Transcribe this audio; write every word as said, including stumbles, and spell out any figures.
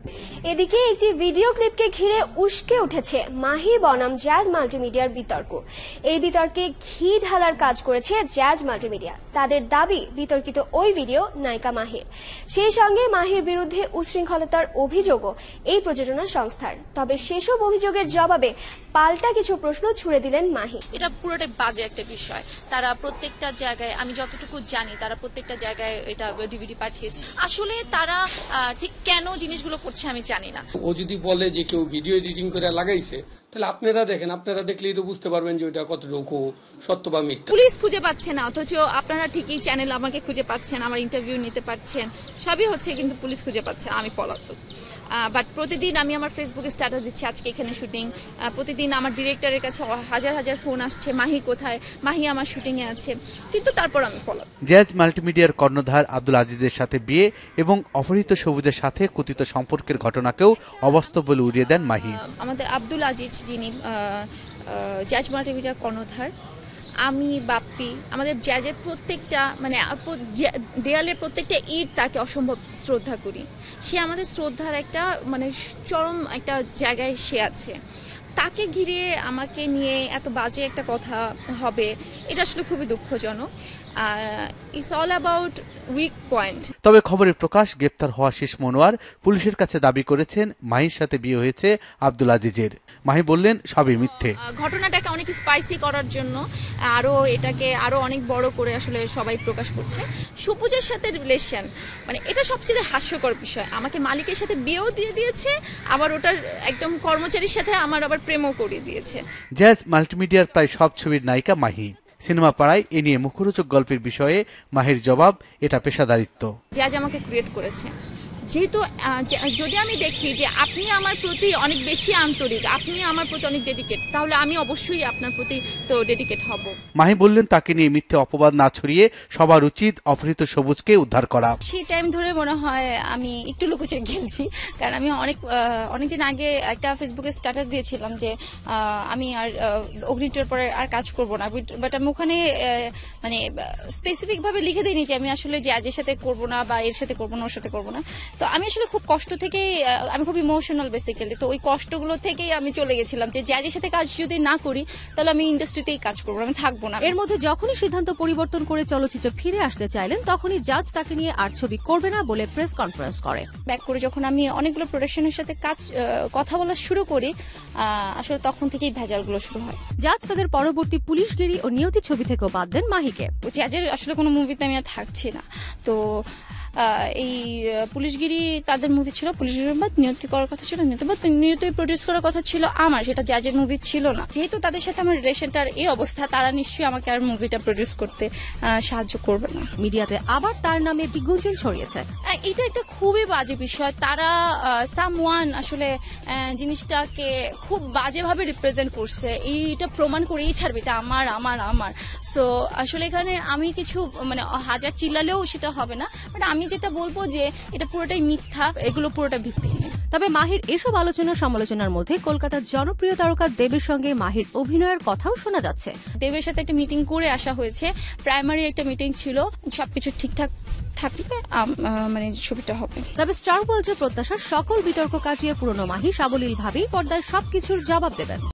এদিকে একটি ভিডিও ক্লিপকে ঘিরে উস্কে উঠেছে মাহি বনাম জ্যাজ মাল্টিমিডিয়ার বিতর্ক। এই বিতর্কে ঘি ঢালার কাজ করেছে জ্যাজ মাল্টিমিডিয়া। তাদের দাবি, বিতর্কিত ওই ভিডিও নায়িকা মাহির। সেই সঙ্গে মাহির বিরুদ্ধে উচ্ছৃঙ্খলতার অভিযোগও এই প্রযোজনা সংস্থার। তবে সেসব অভিযোগের জবাবে পাল্টা কিছু প্রশ্ন ছুড়ে দিলেন মাহি। এটা পুরোটাই বাজে একটা বিষয়। তারা প্রত্যেকটা জায়গায়, আমি যতটুকু জানি, তারা প্রত্যেকটা জায়গায় এটা ডিভিডি পাঠিয়েছে। আসলে তারা ঠিক কেন জিনিসগুলো করছে আমি জানি না। ও যদি বলে যে কেউ ভিডিও এডিটিং করে লাগাইছে, তাহলে আপনারা দেখেন, আপনারা দেখলেই তো বুঝতে পারবেন যে ওটা কতটুকু সত্য বা মিথ্যা। পুলিশ খুঁজে পাচ্ছে না, অথচ আপনারা ঠিকই চ্যানেল আমাকে খুঁজে পাচ্ছেন, আমার ইন্টারভিউ নিতে পারছেন, সবই হচ্ছে, কিন্তু পুলিশ খুঁজে পাচ্ছে আমি পলাতক। বাট প্রতিদিন আমি আমার ফেসবুকে স্ট্যাটাস দিচ্ছি আজকে এখানে শুটিং। প্রতিদিন আমার ডিরেক্টরের কাছে হাজার হাজার ফোন আসছে, মাহি কোথায়, মাহি আমার শুটিংয়ে আছে, কিন্তু তারপর আমি পলাতক। জ্যাজ মাল্টিমিডিয়ার কর্ণধার আব্দুল আজিজের সাথে বিয়ে এবং অপহৃত সবুজের সাথে কথিত সম্পর্কের ঘটনাকেও অবাস্তব বলে উড়িয়ে দেন মাহি। আমাদের আব্দুল আজিজ, যিনি জ্যাজ মাল্টিমিডিয়ার কর্ণধার, আমি, বাপ্পি, আমাদের জ্যাজের প্রত্যেকটা মানে দেয়ালের প্রত্যেকটা ইট তাকে অসম্ভব শ্রদ্ধা করি। সে আমাদের শ্রদ্ধার একটা মানে চরম একটা জায়গায় সে আছে। তাকে ঘিরে আমাকে নিয়ে এত বাজে একটা কথা হবে, এটা আসলে খুবই দুঃখজনক। It's all about weak point. তবে খবরের প্রকাশ, গ্রেপ্তার হওয়া শেষ মনোয়ার পুলিশের কাছে দাবি করেছেন মাহির সাথে বিয়ে হয়েছে আব্দুল আজিজের। মাহি বললেন সবই মিথ্যে। ঘটনাটাকে অনেক স্পাইসি করার জন্য আরো এটাকে আরো অনেক বড় করে আসলে সবাই প্রকাশ করছে। সবুজের সাথে রিলেশন, মানে এটা সবচেয়ে হাস্যকর বিষয়। আমাকে মালিকের সাথে বিয়েও দিয়ে দিয়েছে, আবার ওটার একদম কর্মচারীর সাথে আমার আবার প্রেমও করে দিয়েছে। জ্যাজ মাল্টিমিডিয়ার প্রায় সব ছবির নায়িকা মাহি। সিনেমা পাড়ায় এ নিয়ে মুখরোচক গল্পের বিষয়ে মাহির জবাব, এটা পেশাদারিত্ব। জ্যাজ আমাকে ক্রিয়েট করেছে, যেহেতু যদি আমি দেখি যে আপনি আমার প্রতি অনেক বেশি আন্তরিক, আপনি আমার প্রতি অনেক ডেডিকেট, তাহলে আমি অবশ্যই আপনার প্রতি তো ডেডিকেট হব। মাহি বললেন তাকে নিয়ে মিথ্যে অপবাদ না ছড়িয়ে সবার উচিত অপহৃত সবুজকে উদ্ধার করা। সেই টাইম ধরে মনে হয় আমি একটু লুকোচুরি খেলছি, কারণ আমি অনেক অনেকদিন আগে একটা ফেসবুকে স্ট্যাটাস দিয়েছিলাম যে আমি আর অগ্নিটোর পরে আর কাজ করব না। বাট আমি ওখানে মানে স্পেসিফিক ভাবে লিখে দিইনি যে আমি আসলে জ্যাজের সাথে করব না বা এর সাথে করব না, ওর সাথে করব না। তো আমি আসলে খুব কষ্ট থেকে, আমি খুব ইমোশনাল বেসিক্যালি, তো ওই কষ্টগুলো থেকেই আমি চলে গেছিলাম যে জ্যাজের সাথে কাজ যদি না করি তাহলে আমি ইন্ডাস্ট্রিতেই কাজ করবো, আমি থাকবো না। এর মধ্যে যখনই সিদ্ধান্ত পরিবর্তন করে চলচ্চিত্র ফিরে আসতে চাইলেন, তখনই জাজ তাকে নিয়ে আর ছবি করবে না বলে প্রেস কনফারেন্স করে। ব্যাক করে যখন আমি অনেকগুলো প্রোডাকশনের সাথে কাজ কথা বলা শুরু করি, আসলে তখন থেকেই ভেজালগুলো শুরু হয়। জাজ তাদের পরবর্তী পুলিশগিরি ও নিয়তি ছবি থেকেও বাদ দেন মাহিকে। জ্যাজের আসলে কোনো মুভিতে আমি আর থাকছি না, তো এই পুলিশগিরি তাদের মুভি ছিল, পুলিশগিরি নিয়তি করার কথা ছিল, নিয়তি প্রডিউস করার কথা ছিল আমার, সেটা জ্যাজের মুভি ছিল না। যেহেতু তাদের সাথে আমার রিলেশনটার এই অবস্থা, তারা নিশ্চয়ই আমাকে আর মুভিটা প্রডিউস করতে সাহায্য করবে না। মিডিয়াতে আবার তার নামে একটি গুঞ্জন ছড়িয়েছে। এটা একটা খুবই বাজে বিষয়। তারা সামওয়ান আসলে জিনিসটাকে খুব বাজেভাবে রিপ্রেজেন্ট করছে, এইটা প্রমাণ করেই ছাড়বে এটা আমার আমার আমার সো আসলে এখানে আমি কিছু মানে হাজার চিল্লালেও সেটা হবে না। বাট আমি যেটা বলবো যে এটা পুরোটাই মিথ্যা, এগুলো পুরোটা ভিত্তিহীন। তবে মাহির এসব আলোচনা সমালোচনার মধ্যে কলকাতার জনপ্রিয় তারকা দেবের সঙ্গে মাহির অভিনয়ের কথাও শোনা যাচ্ছে। দেবের সাথে একটা মিটিং করে আসা হয়েছে, প্রাইমারি একটা মিটিং ছিল, সবকিছু ঠিকঠাক থাকলে মানে ছবিটা হবে। তবে স্টার ওয়ার্ল্ডের প্রত্যাশা সকল বিতর্ক কাটিয়ে পুরনো মাহি সাবলীল ভাবেই পর্দায় সবকিছুর জবাব দেবেন।